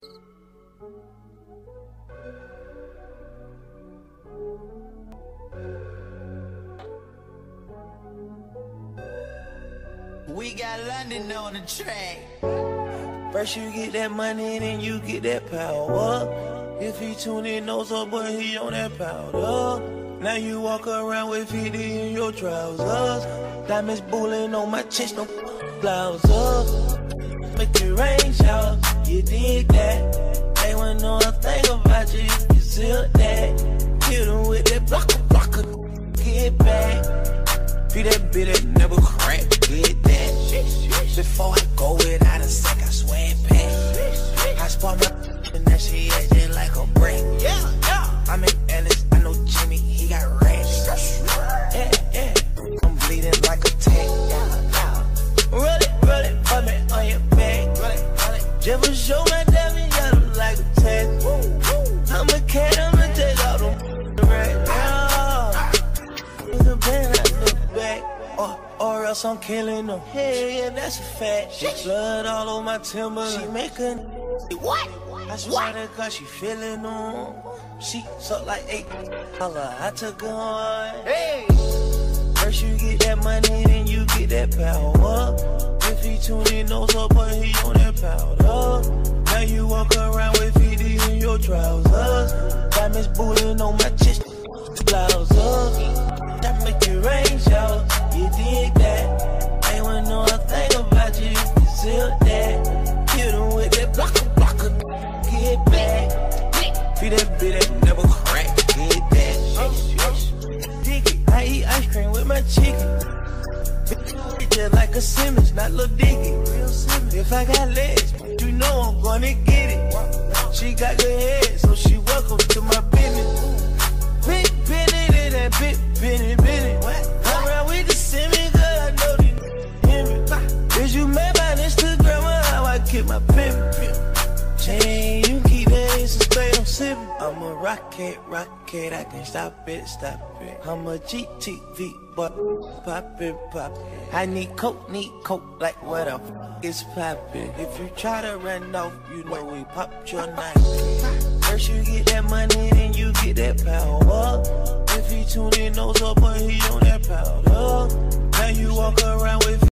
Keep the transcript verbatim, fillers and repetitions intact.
We got London on the track. First you get that money, then you get that power. If he tune in, knows up, but he on that powder. Now you walk around with fifty in your trousers. Diamonds bullying on my chest, no blouses. Make it rain shower, you dig that. They wanna know a thing about you, you silk that. Hit them with that blocker, blocker, get back. Be that bitch that never crack, get that. Before I go without a sec, I swear it back. I spot my and that she acting like a brick. Yeah, yeah. I'm in Ellis, I know Jimmy, he got rats. Yeah, yeah. I'm bleeding like a tank. Roll it, roll it, put me on your back. Just for show my diamond, got them like a tag. I'm a cat, I'ma take all them right now. It's a band, I look back. Or, or else I'm killing them. Yeah, yeah, that's a fact. She blood all over my timber. She make a What? I swear to God, she feeling them. She suck like eight dollar. I took her on. Hey! First you get that money, then you get that power. If he tune in, knows up, but he on that powder. Now you walk around with fifty in your trousers. Diamonds bullying on my chest, blouses. That make it rain shower, you dig that. Ain't wanna know a thing about you, you seal that. Hit them with that blocker, blocker, get back. Be that bitch that never crack, get that. Dig it, I eat ice cream with my chicken. Just like a Simmons, not Lil Dicky. If I got legs, you know I'm gonna get it. She got good head, so she welcome to my business. Big Benny, that big Benny, Benny. I'm around with the Simmons, girl, I know these hear me. Is you made by Instagram, or how I keep my pimpin'? Chain, you keep that ace and stay on sippin'. I'm a rocket, rocket, I can stop it, stop it. I'm a G T V, but pop it, pop it. I need coke, need coke, like what the f is poppin'? If you try to run off, you know we popped your knife. First you get that money, then you get that power. If he tune in, knows up, but he on that powder. Now you walk around with